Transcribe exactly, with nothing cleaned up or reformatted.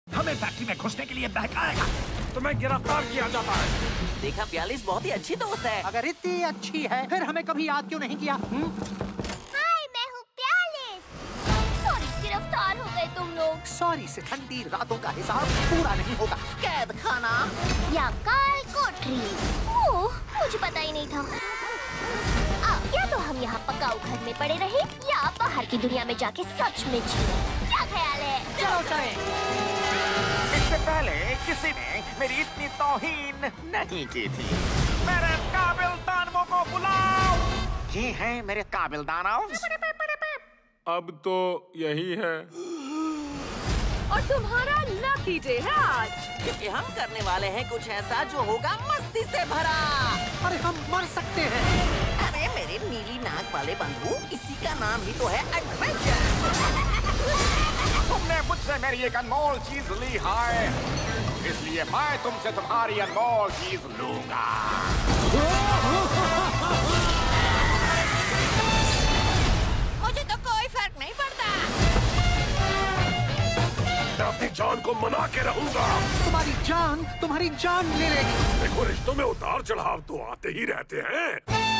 हमें फैक्ट्री में घुसने के लिए बहकाएगा। तुम्हें गिरफ्तार किया जाता है। देखा बयालीस बहुत ही अच्छी दोस्त है। अगर इतनी अच्छी है फिर हमें कभी याद क्यों नहीं किया? हाय, मैं हूँ बयालीस। सॉरी, गिरफ्तार हो गए तुम लोग। सॉरी से ठंडी रातों का हिसाब पूरा नहीं होगा। कैद खाना या काल कोठरी। ओह, मुझे पता ही नहीं था। आ, या तो हम यहाँ पकाऊ घर में पड़े रहे या बाहर की दुनिया में जाके सच में जिए। क्या ख्याल है? चलो चलें। इससे पहले किसी ने मेरी इतनी तौहीन नहीं की थी। मेरे काबिल दानवों को बुलाओ। ये हैं मेरे काबिल दानव। अब तो यही है। और तुम्हारा लकी डे है आज, क्योंकि हम करने वाले हैं कुछ ऐसा जो होगा मस्ती से भरा। अरे हम मर सकते हैं। अरे मेरे नीली नाक वाले बंधु, इसी का नाम ही तो है एडवेंचर। तुमने मुझसे मेरी एक अनमोल चीज ली है, इसलिए मैं तुमसे तुम्हारी अनमोल चीज लूंगा। मुझे तो कोई फर्क नहीं पड़ता। मैं अपनी जान को मना के रहूंगा। तुम्हारी जान तुम्हारी जान ले लेगी। देखो, रिश्तों में उतार चढ़ाव तो आते ही रहते हैं।